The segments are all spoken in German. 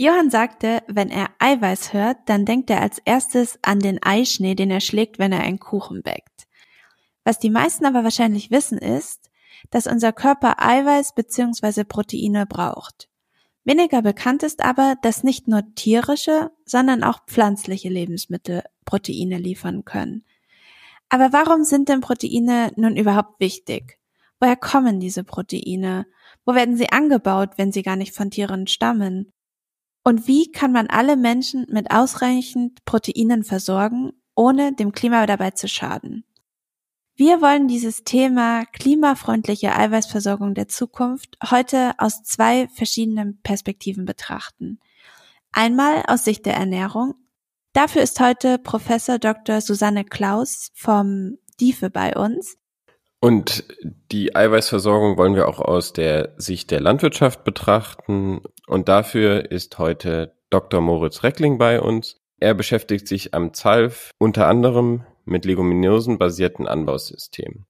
Johann sagte, wenn er Eiweiß hört, dann denkt er als erstes an den Eischnee, den er schlägt, wenn er einen Kuchen backt. Was die meisten aber wahrscheinlich wissen ist, dass unser Körper Eiweiß bzw. Proteine braucht. Weniger bekannt ist aber, dass nicht nur tierische, sondern auch pflanzliche Lebensmittel Proteine liefern können. Aber warum sind denn Proteine nun überhaupt wichtig? Woher kommen diese Proteine? Wo werden sie angebaut, wenn sie gar nicht von Tieren stammen? Und wie kann man alle Menschen mit ausreichend Proteinen versorgen, ohne dem Klima dabei zu schaden? Wir wollen dieses Thema klimafreundliche Eiweißversorgung der Zukunft heute aus 2 verschiedenen Perspektiven betrachten. Einmal aus Sicht der Ernährung. Dafür ist heute Professor Dr. Susanne Klaus vom DIFE bei uns. Und die Eiweißversorgung wollen wir auch aus der Sicht der Landwirtschaft betrachten. Und dafür ist heute Dr. Moritz Reckling bei uns. Er beschäftigt sich am ZALF unter anderem mit leguminosenbasierten Anbausystemen.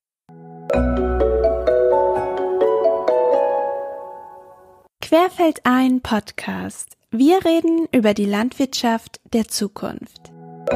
Querfeldein Podcast. Wir reden über die Landwirtschaft der Zukunft.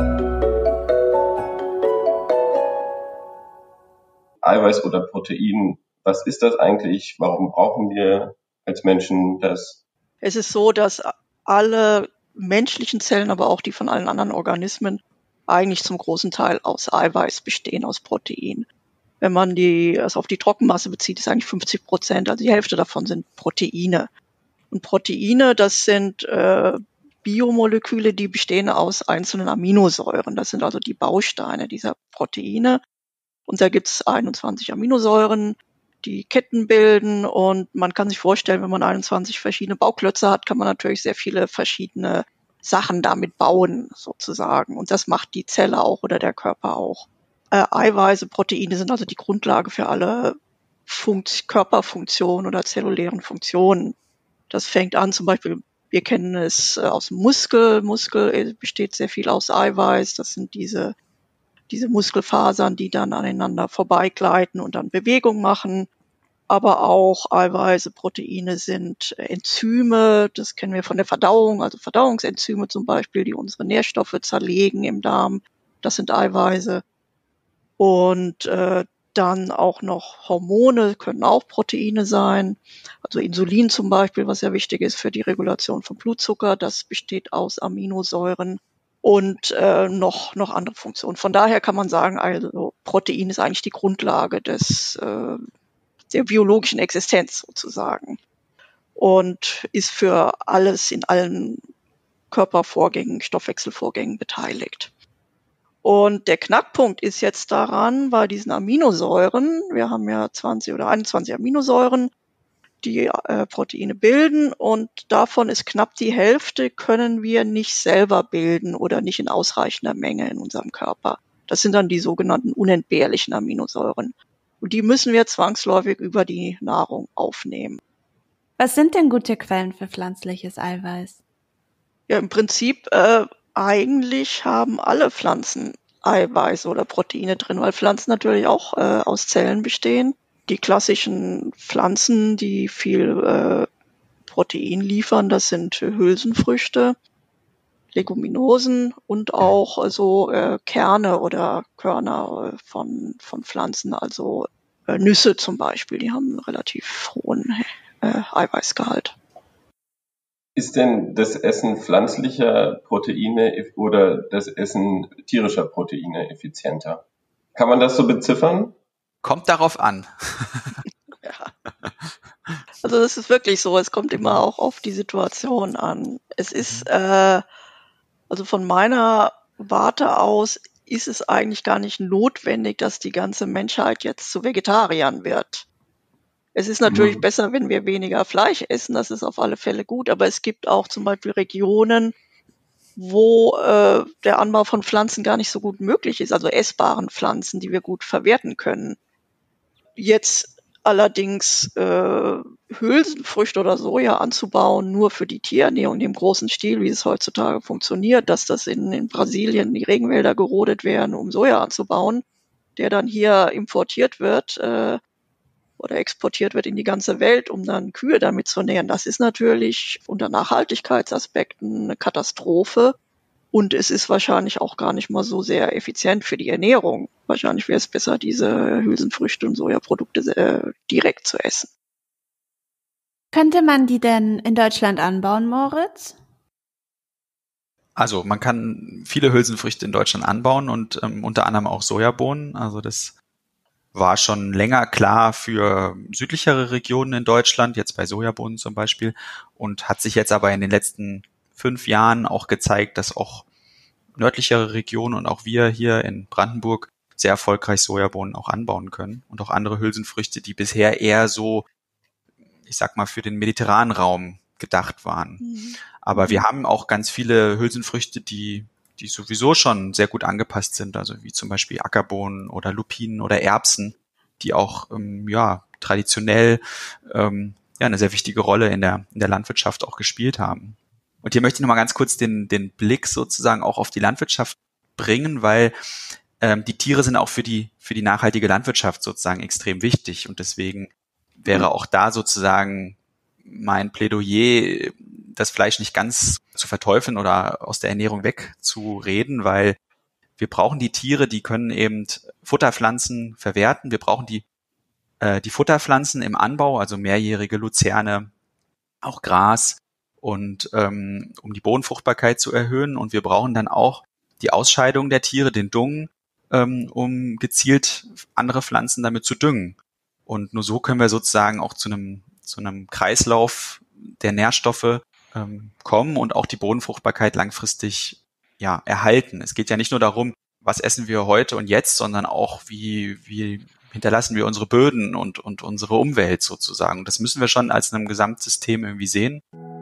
Eiweiß oder Protein, was ist das eigentlich? Warum brauchen wir als Menschen das? Es ist so, dass alle menschlichen Zellen, aber auch die von allen anderen Organismen, eigentlich zum großen Teil aus Eiweiß bestehen, aus Protein. Wenn man es auf die Trockenmasse bezieht, ist eigentlich 50%, also die Hälfte davon sind Proteine. Und Proteine, das sind Biomoleküle, die bestehen aus einzelnen Aminosäuren. Das sind also die Bausteine dieser Proteine. Und da gibt es 21 Aminosäuren, die Ketten bilden. Und man kann sich vorstellen, wenn man 21 verschiedene Bauklötze hat, kann man natürlich sehr viele verschiedene Sachen damit bauen, sozusagen. Und das macht die Zelle auch oder der Körper auch. Eiweiße, Proteine sind also die Grundlage für alle Körperfunktionen oder zellulären Funktionen. Das fängt an, zum Beispiel, wir kennen es aus dem Muskel. Muskel besteht sehr viel aus Eiweiß. Das sind diese Muskelfasern, die dann aneinander vorbeigleiten und dann Bewegung machen. Aber auch Eiweiße, Proteine sind Enzyme. Das kennen wir von der Verdauung, also Verdauungsenzyme zum Beispiel, die unsere Nährstoffe zerlegen im Darm. Das sind Eiweiße. Und dann auch noch Hormone können auch Proteine sein. Also Insulin zum Beispiel, was sehr wichtig ist für die Regulation von Blutzucker. Das besteht aus Aminosäuren und noch andere Funktionen. Von daher kann man sagen, also Protein ist eigentlich die Grundlage der biologischen Existenz sozusagen und ist für alles in allen Körpervorgängen, Stoffwechselvorgängen beteiligt. Und der Knackpunkt ist jetzt daran, bei diesen Aminosäuren, wir haben ja 20 oder 21 Aminosäuren, die Proteine bilden, und davon ist knapp die Hälfte können wir nicht selber bilden oder nicht in ausreichender Menge in unserem Körper. Das sind dann die sogenannten unentbehrlichen Aminosäuren. Und die müssen wir zwangsläufig über die Nahrung aufnehmen. Was sind denn gute Quellen für pflanzliches Eiweiß? Ja, im Prinzip eigentlich haben alle Pflanzen Eiweiß oder Proteine drin, weil Pflanzen natürlich auch aus Zellen bestehen. Die klassischen Pflanzen, die viel Protein liefern, das sind Hülsenfrüchte, Leguminosen und auch Kerne oder Körner von Pflanzen, also Nüsse zum Beispiel, die haben einen relativ hohen Eiweißgehalt. Ist denn das Essen pflanzlicher Proteine oder das Essen tierischer Proteine effizienter? Kann man das so beziffern? Kommt darauf an. Ja. Also das ist wirklich so, es kommt immer auch auf die Situation an. Es ist, also von meiner Warte aus, ist es eigentlich gar nicht notwendig, dass die ganze Menschheit jetzt zu Vegetariern wird. Es ist natürlich besser, wenn wir weniger Fleisch essen, das ist auf alle Fälle gut, aber es gibt auch zum Beispiel Regionen, wo der Anbau von Pflanzen gar nicht so gut möglich ist, also essbaren Pflanzen, die wir gut verwerten können. Jetzt allerdings Hülsenfrüchte oder Soja anzubauen, nur für die Tierernährung im großen Stil, wie es heutzutage funktioniert, dass das in Brasilien die Regenwälder gerodet werden, um Soja anzubauen, der dann hier importiert wird, oder exportiert wird in die ganze Welt, um dann Kühe damit zu ernähren. Das ist natürlich unter Nachhaltigkeitsaspekten eine Katastrophe. Und es ist wahrscheinlich auch gar nicht mal so sehr effizient für die Ernährung. Wahrscheinlich wäre es besser, diese Hülsenfrüchte und Sojaprodukte direkt zu essen. Könnte man die denn in Deutschland anbauen, Moritz? Also man kann viele Hülsenfrüchte in Deutschland anbauen und unter anderem auch Sojabohnen. Also das war schon länger klar für südlichere Regionen in Deutschland, jetzt bei Sojabohnen zum Beispiel, und hat sich jetzt aber in den letzten 5 Jahren auch gezeigt, dass auch nördlichere Regionen und auch wir hier in Brandenburg sehr erfolgreich Sojabohnen auch anbauen können und auch andere Hülsenfrüchte, die bisher eher so, ich sag mal, für den mediterranen Raum gedacht waren. Aber wir haben auch ganz viele Hülsenfrüchte, die sowieso schon sehr gut angepasst sind, also wie zum Beispiel Ackerbohnen oder Lupinen oder Erbsen, die auch traditionell eine sehr wichtige Rolle in der Landwirtschaft auch gespielt haben. Und hier möchte ich nochmal ganz kurz den Blick sozusagen auch auf die Landwirtschaft bringen, weil die Tiere sind auch für die nachhaltige Landwirtschaft sozusagen extrem wichtig. Und deswegen wäre auch da sozusagen mein Plädoyer, das Fleisch nicht ganz zu verteufeln oder aus der Ernährung wegzureden, weil wir brauchen die Tiere, die können eben Futterpflanzen verwerten. Wir brauchen die Futterpflanzen im Anbau, also mehrjährige Luzerne, auch Gras, und um die Bodenfruchtbarkeit zu erhöhen. Und wir brauchen dann auch die Ausscheidung der Tiere, den Dung, um gezielt andere Pflanzen damit zu düngen. Und nur so können wir sozusagen auch zu einem Kreislauf der Nährstoffe kommen und auch die Bodenfruchtbarkeit langfristig erhalten. Es geht ja nicht nur darum, was essen wir heute und jetzt, sondern auch, wie hinterlassen wir unsere Böden und unsere Umwelt sozusagen. Das müssen wir schon als einem Gesamtsystem irgendwie sehen.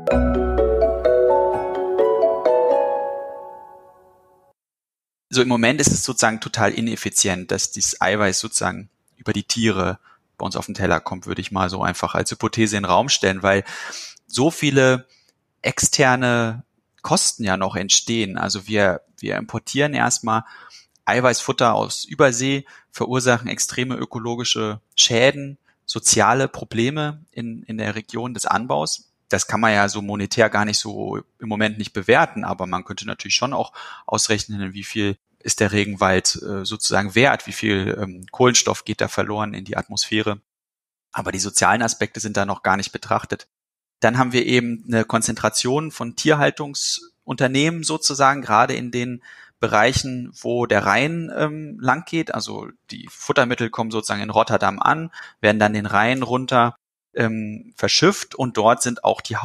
So im Moment ist es sozusagen total ineffizient, dass dieses Eiweiß sozusagen über die Tiere bei uns auf den Teller kommt, würde ich mal so einfach als Hypothese in den Raum stellen, weil so viele externe Kosten ja noch entstehen. Also wir importieren erstmal Eiweißfutter aus Übersee, verursachen extreme ökologische Schäden, soziale Probleme in der Region des Anbaus. Das kann man ja so monetär gar nicht so im Moment nicht bewerten, aber man könnte natürlich schon auch ausrechnen, wie viel ist der Regenwald sozusagen wert, wie viel Kohlenstoff geht da verloren in die Atmosphäre. Aber die sozialen Aspekte sind da noch gar nicht betrachtet. Dann haben wir eben eine Konzentration von Tierhaltungsunternehmen sozusagen, gerade in den Bereichen, wo der Rhein lang geht. Also die Futtermittel kommen sozusagen in Rotterdam an, werden dann den Rhein runter verschifft, und dort sind auch die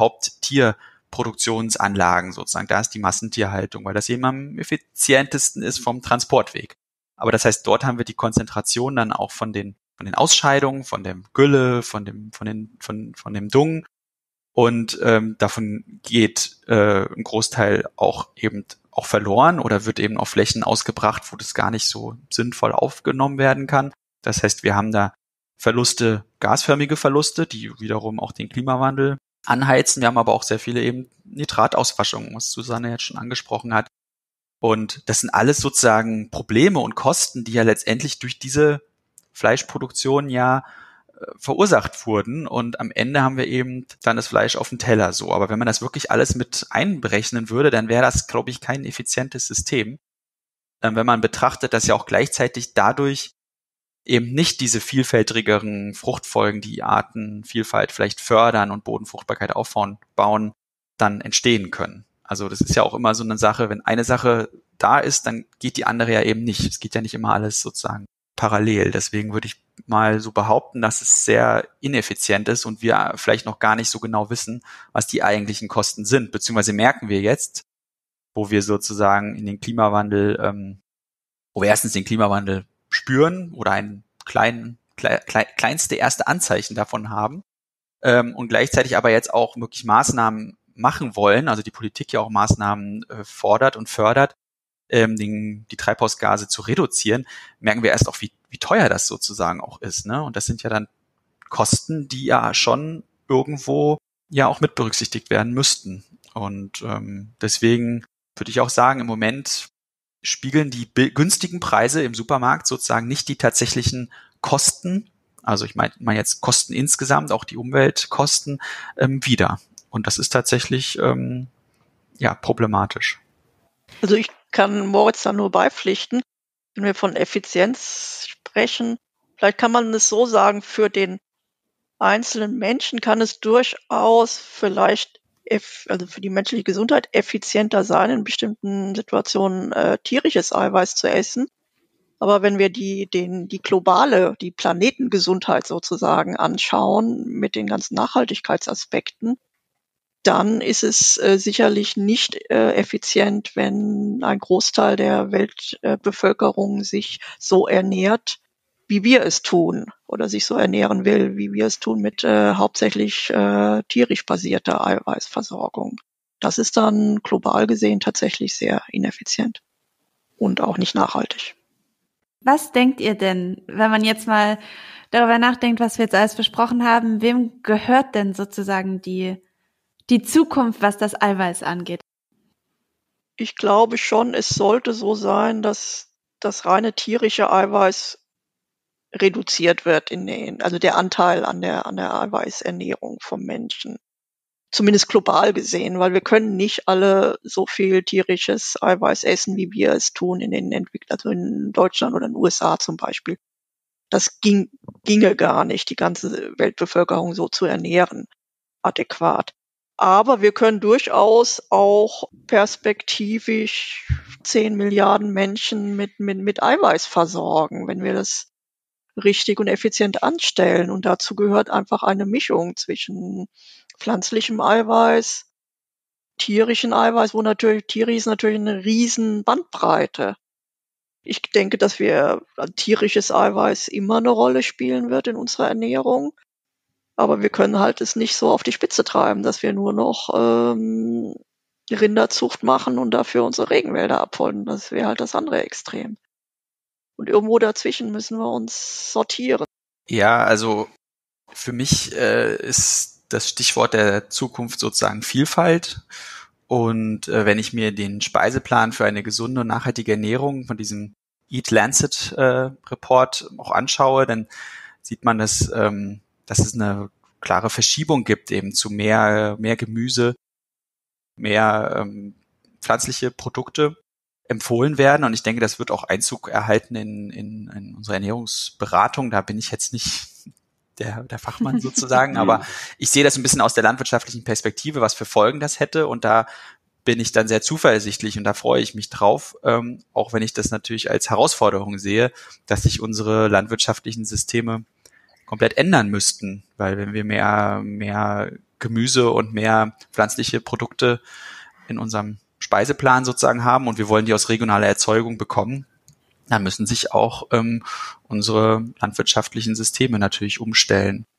Haupttierproduktionsanlagen sozusagen. Da ist die Massentierhaltung, weil das eben am effizientesten ist vom Transportweg. Aber das heißt, dort haben wir die Konzentration dann auch von den Ausscheidungen, von dem Gülle, von dem Dung. Und davon geht ein Großteil auch eben auch verloren oder wird eben auf Flächen ausgebracht, wo das gar nicht so sinnvoll aufgenommen werden kann. Das heißt, wir haben da Verluste, gasförmige Verluste, die wiederum auch den Klimawandel anheizen. Wir haben aber auch sehr viele eben Nitratauswaschungen, was Susanne jetzt schon angesprochen hat. Und das sind alles sozusagen Probleme und Kosten, die ja letztendlich durch diese Fleischproduktion verursacht wurden, und am Ende haben wir eben dann das Fleisch auf dem Teller so. Aber wenn man das wirklich alles mit einberechnen würde, dann wäre das, glaube ich, kein effizientes System. Wenn man betrachtet, dass ja auch gleichzeitig dadurch eben nicht diese vielfältigeren Fruchtfolgen, die Artenvielfalt vielleicht fördern und Bodenfruchtbarkeit bauen, dann entstehen können. Also das ist ja auch immer so eine Sache, wenn eine Sache da ist, dann geht die andere ja eben nicht. Es geht ja nicht immer alles sozusagen parallel. Deswegen würde ich mal so behaupten, dass es sehr ineffizient ist und wir vielleicht noch gar nicht so genau wissen, was die eigentlichen Kosten sind. Beziehungsweise merken wir jetzt, wo wir sozusagen in den Klimawandel, wo wir erstens den Klimawandel spüren oder ein kleinste erste Anzeichen davon haben, und gleichzeitig aber jetzt auch wirklich Maßnahmen machen wollen, also die Politik ja auch Maßnahmen fordert und fördert, die Treibhausgase zu reduzieren, merken wir erst auch, wie teuer das sozusagen auch ist, ne? Und das sind ja dann Kosten, die ja schon irgendwo ja auch mit berücksichtigt werden müssten. Und deswegen würde ich auch sagen, im Moment spiegeln die günstigen Preise im Supermarkt sozusagen nicht die tatsächlichen Kosten also ich meine jetzt Kosten insgesamt, auch die Umweltkosten, wieder. Und das ist tatsächlich problematisch. Also ich kann Moritz da nur beipflichten, wenn wir von Effizienz sprechen. Vielleicht kann man es so sagen, für den einzelnen Menschen kann es durchaus vielleicht, also für die menschliche Gesundheit, effizienter sein, in bestimmten Situationen tierisches Eiweiß zu essen. Aber wenn wir die globale, die Planetengesundheit sozusagen anschauen, mit den ganzen Nachhaltigkeitsaspekten, dann ist es sicherlich nicht effizient, wenn ein Großteil der Weltbevölkerung sich so ernährt, wie wir es tun, oder sich so ernähren will, wie wir es tun, mit hauptsächlich tierisch basierter Eiweißversorgung. Das ist dann global gesehen tatsächlich sehr ineffizient und auch nicht nachhaltig. Was denkt ihr denn, wenn man jetzt mal darüber nachdenkt, was wir jetzt alles besprochen haben, wem gehört denn sozusagen die Zukunft, was das Eiweiß angeht? Ich glaube schon, es sollte so sein, dass das reine tierische Eiweiß reduziert wird also der Anteil an der Eiweißernährung vom Menschen. Zumindest global gesehen, weil wir können nicht alle so viel tierisches Eiweiß essen, wie wir es tun also in Deutschland oder in den USA zum Beispiel. Das ginge gar nicht, die ganze Weltbevölkerung so zu ernähren, adäquat. Aber wir können durchaus auch perspektivisch 10 Milliarden Menschen mit Eiweiß versorgen, wenn wir das richtig und effizient anstellen. Und dazu gehört einfach eine Mischung zwischen pflanzlichem Eiweiß, tierischen Eiweiß, tierisch ist natürlich eine riesen Bandbreite. Ich denke, dass tierisches Eiweiß immer eine Rolle spielen wird in unserer Ernährung. Aber wir können halt es nicht so auf die Spitze treiben, dass wir nur noch Rinderzucht machen und dafür unsere Regenwälder abholden. Das wäre halt das andere Extrem. Und irgendwo dazwischen müssen wir uns sortieren. Ja, also für mich ist das Stichwort der Zukunft sozusagen Vielfalt. Und wenn ich mir den Speiseplan für eine gesunde und nachhaltige Ernährung von diesem Eat Lancet Report auch anschaue, dann sieht man, dass es eine klare Verschiebung gibt eben zu mehr Gemüse, mehr pflanzliche Produkte empfohlen werden. Und ich denke, das wird auch Einzug erhalten in unsere Ernährungsberatung. Da bin ich jetzt nicht der Fachmann sozusagen, aber ich sehe das ein bisschen aus der landwirtschaftlichen Perspektive, was für Folgen das hätte. Und da bin ich dann sehr zuversichtlich und da freue ich mich drauf, auch wenn ich das natürlich als Herausforderung sehe, dass sich unsere landwirtschaftlichen Systeme komplett ändern müssten, weil wenn wir mehr Gemüse und mehr pflanzliche Produkte in unserem Speiseplan sozusagen haben und wir wollen die aus regionaler Erzeugung bekommen, dann müssen sich auch unsere landwirtschaftlichen Systeme natürlich umstellen.